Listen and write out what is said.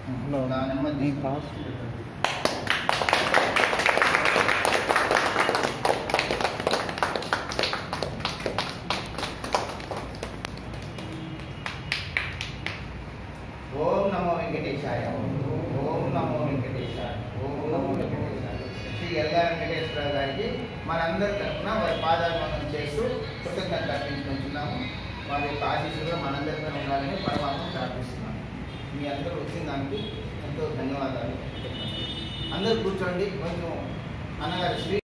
నెమ్మది ఓం నమో వెంకటేశాయ, ఓం నమో వెంకటేశాయ, ఓం నమో వెంకటేశాయ. శ్రీ ఎల్లా వెంకటేశ్వర గారికి మనందరి తరఫున వారి పాదాభివందనం చేస్తూ కృతజ్ఞతలు అర్పించుకుంటున్నాము. వారి యొక్క ఆశీస్సులు మనందరిపై ఉండాలని పరమాత్మ ప్రార్థిస్తున్నాము. మీ అందరూ వచ్చిన దానికి ఎంతో ధన్యవాదాలు. అందరూ కూర్చోండి. కొంచెం అన్నగారు శ్రీ